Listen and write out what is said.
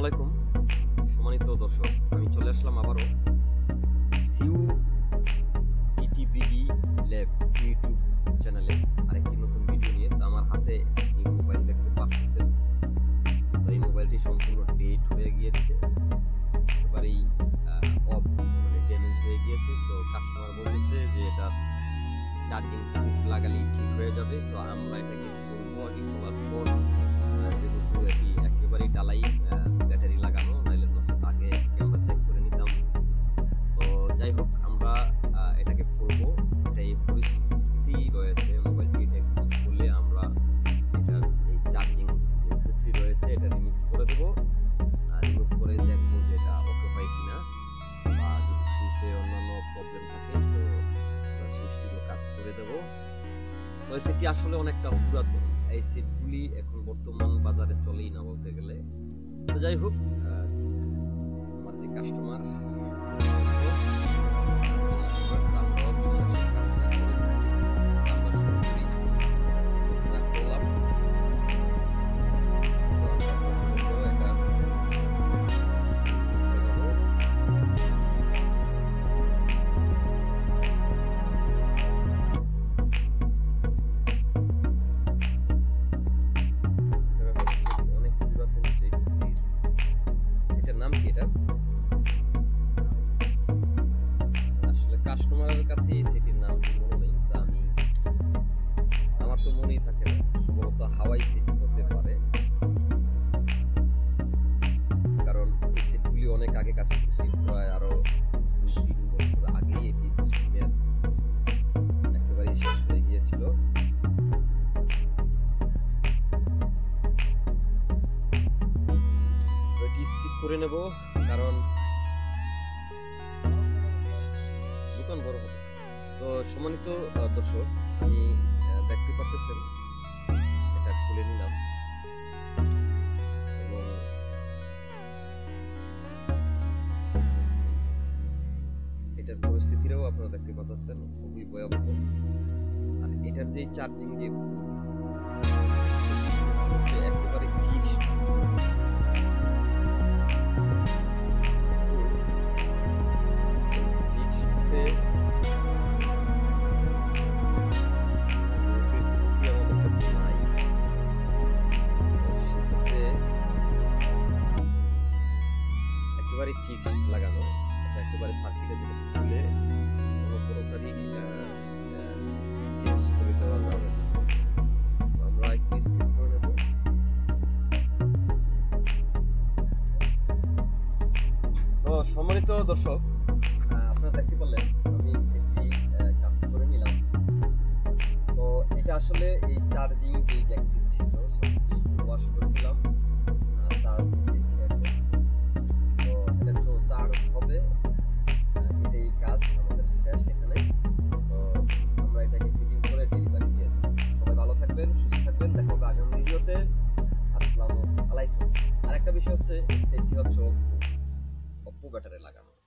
আলাইকুম সম্মানিত দর্শক, আমি চলে আসলাম আবারও সিউটিটিভিডি ল্যাব ইউটিউব চ্যানেলে আরেকটি নতুন ভিডিও নিয়ে। তো আমার হাতে একটি মোবাইল দেখতে পাচ্ছেন। তো এই মোবাইলটি সম্পূর্ণ ডেট হয়ে গিয়েছে, একেবারেই অফ মানে ড্যামেজ হয়ে গিয়েছে। তো কাস্টমার বলতেছে যে এটা চার্জিং লাগালেই ঠিক হয়ে যাবে। তো আমরা এটাকে বলবো আগে খোলার পর, যেহেতু এটি একেবারেই ডালাই ব্যাটারি লাগানো, নাইলে নষ্ট আগে আমরা চেক করে নিতাম। তো যাই হোক, আমরা এটাকে করবো। এটা এই পরিস্থিতি রয়েছে মোবাইলটি খুলে আমরা এটার এই চার্জিং যে কুর্তি রয়েছে এটা রিমুভ করে দেবো। রিমুভ করে দেখবো যে এটা ওকে হয় কিনা, বা যদি সুইচে অন্যান্য প্রবলেম থাকে তো সুইচটিকে কাজ করে দেবো। তো এই সেটটি আসলে অনেকটা পুরাতন, এই সেটগুলি এখন বর্তমান বাজারে চলেই না বলতে গেলে। তো যাই হোক, আমার যে কাস্টমার কাস্টমারের কাছে এই সেটির নাম মনে নেই, তো আমার তো মনেই থাকে না। সম্ভবত হাওয়াই সেট হতে পারে, কারণ এই সেটগুলি অনেক আগে কাজ করছি, প্রায় আরো 2-3 বছর আগেই এটি একেবারেই শেষ হয়ে গিয়েছিল। এটি স্কিপ করে নেব, কারণ বড় হবে। তো সম্মানিত দর্শক, আমি দেখতে পাচ্ছেন এটা খুলে নিলাম এবং এটার পরিস্থিতিটাও আপনারা দেখতে পাচ্ছেন, খুবই ভয়াবহ। আর এটার যে চার্জিং যে একেবারে ফিক্সড, ফিক্সড লাগানো। এটা একেবারে সার্কিটে যদি খুলে কোনো প্রকারই চেঞ্জ করে দেওয়া যাবে। আমরা একটু স্কিপ করে নেব। তো সম্মানিত দর্শক, আপনারা দেখতে পারলেন আমি সেটি কাজ করে নিলাম। তো এটা আসলে এই চার্জিং যে জ্যাকটি ছিল সেটি ওয়াশ করে দিলাম, চার্জ দিয়েছি এখন। তো এটা তো চার্জ হবে, এটাই কাজ আমাদের শেষ এখানে। তো আমরা এটাকে ফিটিং করে ডেলিভারি দিয়ে দেব। সবাই ভালো থাকবেন, সুস্থ থাকবেন, দেখা হবে আগামী ভিডিওতে। আসসালামু আলাইকুম। আরেকটা বিষয় হচ্ছে সেটি হচ্ছে অপ্পো ব্যাটারি লাগানো।